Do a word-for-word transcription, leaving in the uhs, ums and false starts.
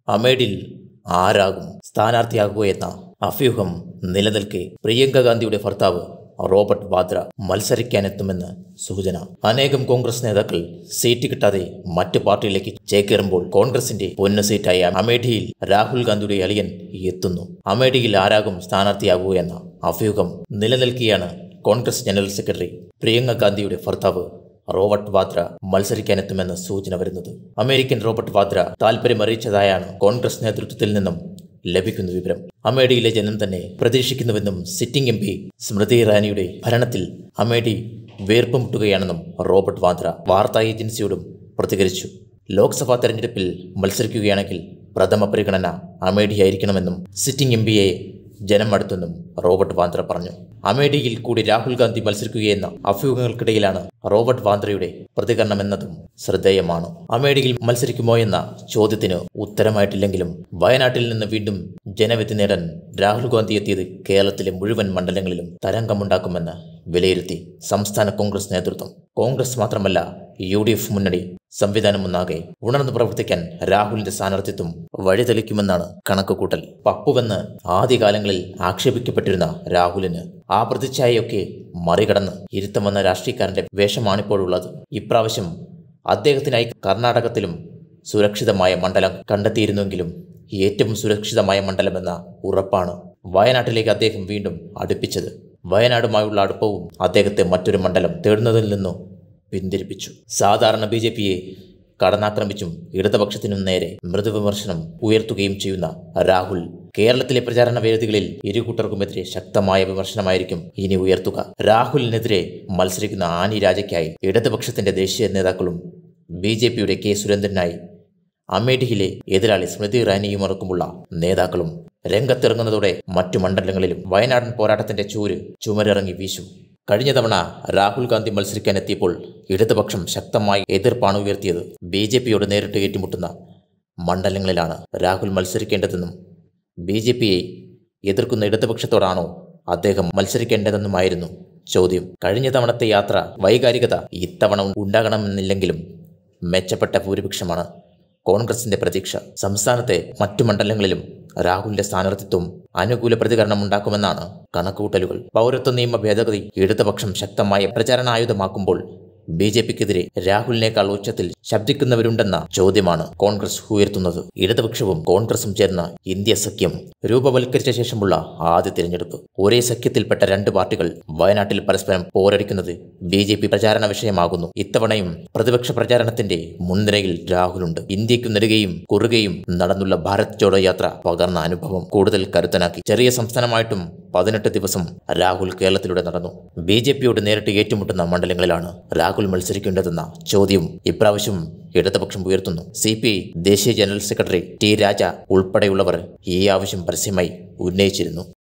അമേഠിയിൽ ആരാകും സ്ഥാനാർത്ഥിയാകുകയെന്ന അഭ്യൂഹം നിലനിൽക്കെ പ്രിയങ്ക ഗാന്ധിയുടെ ഭർത്താവ് റോബർട്ട് വാദ്ര മത്സരിക്കാനെത്തുമെന്ന് സൂചന. അനേകം കോൺഗ്രസ് നേതാക്കൾ സീറ്റ് കിട്ടാതെ മറ്റ് പാർട്ടിയിലേക്ക് ചേക്കേറുമ്പോൾ കോൺഗ്രസിന്റെ പൊന്നു സീറ്റായ അമേഠിയിൽ രാഹുൽ ഗാന്ധിയുടെ അളിയൻ എത്തുന്നു. അമേഠിയിൽ ആരാകും സ്ഥാനാർത്ഥിയാകുകയെന്ന അഭ്യൂഹം നിലനിൽക്കെയാണ് കോൺഗ്രസ് ജനറൽ സെക്രട്ടറി പ്രിയങ്ക ഗാന്ധിയുടെ ഭർത്താവ് റോബർട്ട് വാദ്ര മത്സരിക്കാനെത്തുമെന്ന് സൂചന വരുന്നത്. അമേരിക്കൻ റോബർട്ട് വാദ്ര താൽപര്യമറിയിച്ചതായാണ് കോൺഗ്രസ് നേതൃത്വത്തിൽ നിന്നും ലഭിക്കുന്ന വിവരം. അമേഠിയിലെ ജനം തന്നെ പ്രതീക്ഷിക്കുന്നുവെന്നും സിറ്റിംഗ് എം പി സ്മൃതി ഇറാനിയുടെ ഭരണത്തിൽ അമേഠി വീർപ്പുമുട്ടുകയാണെന്നും റോബർട്ട് വാദ്ര വാർത്താ ഏജൻസിയോടും പ്രതികരിച്ചു. ലോക്സഭാ തെരഞ്ഞെടുപ്പിൽ മത്സരിക്കുകയാണെങ്കിൽ പ്രഥമ പരിഗണന അമേഠിയായിരിക്കണമെന്നും സിറ്റിംഗ് എം പിയെ ജനം അടുത്തെന്നും റോബർട്ട് വാദ്ര പറഞ്ഞു. അമേഠിയിൽ കൂടി രാഹുൽ ഗാന്ധി മത്സരിക്കുകയെന്ന അഭ്യൂഹങ്ങൾക്കിടയിലാണ് റോബർട്ട് വാദ്രയുടെ പ്രതികരണമെന്നതും ശ്രദ്ധേയമാണ്. അമേഠിയിൽ മത്സരിക്കുമോ എന്ന ചോദ്യത്തിന് ഉത്തരമായിട്ടില്ലെങ്കിലും വയനാട്ടിൽ നിന്ന് വീണ്ടും ജനവിധി നേടാൻ രാഹുൽ ഗാന്ധി എത്തിയത് കേരളത്തിലെ മുഴുവൻ മണ്ഡലങ്ങളിലും തരംഗമുണ്ടാക്കുമെന്ന് വിലയിരുത്തി സംസ്ഥാന കോൺഗ്രസ് നേതൃത്വം. കോൺഗ്രസ് മാത്രമല്ല, യു ഡി എഫ് മുന്നണി സംവിധാനമൊന്നാകെ ഉണർന്നു പ്രവർത്തിക്കാൻ രാഹുലിന്റെ സ്ഥാനാർത്ഥിത്വം വഴിതെളിക്കുമെന്നാണ് കണക്കുകൂട്ടൽ. പപ്പുവെന്ന് ആദ്യകാലങ്ങളിൽ ആക്ഷേപിക്കപ്പെട്ടിരുന്ന രാഹുലിന് ആ പ്രതിച്ഛായയൊക്കെ മറികടന്ന് ഇരുത്തം വന്ന രാഷ്ട്രീയക്കാരന്റെ വേഷമാണിപ്പോഴുള്ളത്. ഇപ്രാവശ്യം അദ്ദേഹത്തിനായി കർണാടകത്തിലും സുരക്ഷിതമായ മണ്ഡലം കണ്ടെത്തിയിരുന്നെങ്കിലും ഏറ്റവും സുരക്ഷിതമായ മണ്ഡലമെന്ന ഉറപ്പാണ് വയനാട്ടിലേക്ക് അദ്ദേഹം വീണ്ടും അടുപ്പിച്ചത്. വയനാടുമായുള്ള അടുപ്പവും അദ്ദേഹത്തെ മറ്റൊരു മണ്ഡലം തേടുന്നതിൽ നിന്നും പിന്തിരിപ്പിച്ചു. സാധാരണ ബി ജെ പിയെ കടന്നാക്രമിച്ചും ഇടതുപക്ഷത്തിനും നേരെ മൃദുവിമർശനം ഉയർത്തുകയും ചെയ്യുന്ന രാഹുൽ കേരളത്തിലെ പ്രചാരണ വേദികളിൽ ഇരുകൂട്ടർക്കുമെതിരെ ശക്തമായ വിമർശനമായിരിക്കും ഇനി ഉയർത്തുക. രാഹുലിനെതിരെ മത്സരിക്കുന്ന ആനി രാജയ്ക്കായി ഇടതുപക്ഷത്തിന്റെ ദേശീയ നേതാക്കളും ബി ജെ പിയുടെ കെ സുരേന്ദ്രനായി അമേഠിയിലെ എതിരാളി സ്മൃതി ഇറാനിയുമടക്കമുള്ള നേതാക്കളും രംഗത്തിറങ്ങുന്നതോടെ മറ്റു മണ്ഡലങ്ങളിലും വയനാടൻ പോരാട്ടത്തിന്റെ ചൂര് ചുമരിറങ്ങി വീശും. കഴിഞ്ഞ തവണ രാഹുൽ ഗാന്ധി മത്സരിക്കാനെത്തിയപ്പോൾ ഇടതുപക്ഷം ശക്തമായി എതിർപ്പാണ് ഉയർത്തിയത്. ബി ജെ പിയോട് നേരിട്ട് ഏറ്റുമുട്ടുന്ന മണ്ഡലങ്ങളിലാണ് രാഹുൽ മത്സരിക്കേണ്ടതെന്നും ബി ജെ പിയെ എതിർക്കുന്ന ഇടതുപക്ഷത്തോടാണോ അദ്ദേഹം മത്സരിക്കേണ്ടതെന്നുമായിരുന്നു ചോദ്യം. കഴിഞ്ഞ തവണത്തെ യാത്ര വൈകാരികത ഇത്തവണ ഉണ്ടാകണമെന്നില്ലെങ്കിലും മെച്ചപ്പെട്ട ഭൂരിപക്ഷമാണ് കോൺഗ്രസിന്റെ പ്രതീക്ഷ. സംസ്ഥാനത്തെ മറ്റു മണ്ഡലങ്ങളിലും രാഹുലിന്റെ സ്ഥാനാർത്ഥിത്വം അനുകൂല പ്രതികരണം ഉണ്ടാക്കുമെന്നാണ് കണക്കുകൂട്ടലുകൾ. പൗരത്വ നിയമ ഭേദഗതി ഇടതുപക്ഷം ശക്തമായ പ്രചാരണായുധമാക്കുമ്പോൾ ബി ജെ പിക്കെതിരെ രാഹുലിനേക്കാൾ ഉച്ചത്തിൽ ശബ്ദിക്കുന്നവരുണ്ടെന്ന ചോദ്യമാണ് കോൺഗ്രസ് ഉയർത്തുന്നത്. ഇടതുപക്ഷവും കോൺഗ്രസും ചേർന്ന ഇന്ത്യ സഖ്യം രൂപവൽക്കരിച്ച ശേഷമുള്ള ആദ്യ തിരഞ്ഞെടുപ്പ്. ഒരേ സഖ്യത്തിൽപ്പെട്ട രണ്ട് പാർട്ടികൾ വയനാട്ടിൽ പരസ്പരം പോരടിക്കുന്നത് ബി ജെ പി പ്രചാരണ വിഷയമാകുന്നു. ഇത്തവണയും പ്രതിപക്ഷ പ്രചാരണത്തിന്റെ മുൻനിരയിൽ രാഹുലുണ്ട്. ഇന്ത്യക്കു നെടുകയും കുറുകയും നടന്നുള്ള ഭാരത് ജോഡോ യാത്ര പകർന്ന അനുഭവം കൂടുതൽ കരുത്തനാക്കി. ചെറിയ സംസ്ഥാനമായിട്ടും പതിനെട്ട് ദിവസം രാഹുൽ കേരളത്തിലൂടെ നടന്നു. ബി ജെ പിയോട് നേരിട്ട് ഏറ്റുമുട്ടുന്ന മണ്ഡലങ്ങളിലാണ് രാഹുൽ മത്സരിക്കേണ്ടതെന്ന ചോദ്യം ഇപ്രാവശ്യം ഇടതുപക്ഷം ഉയർത്തുന്നു. സി പി ഐ ദേശീയ ജനറൽ സെക്രട്ടറി ടി രാജ ഉൾപ്പെടെയുള്ളവർ ഈ ആവശ്യം പരസ്യമായി ഉന്നയിച്ചിരുന്നു.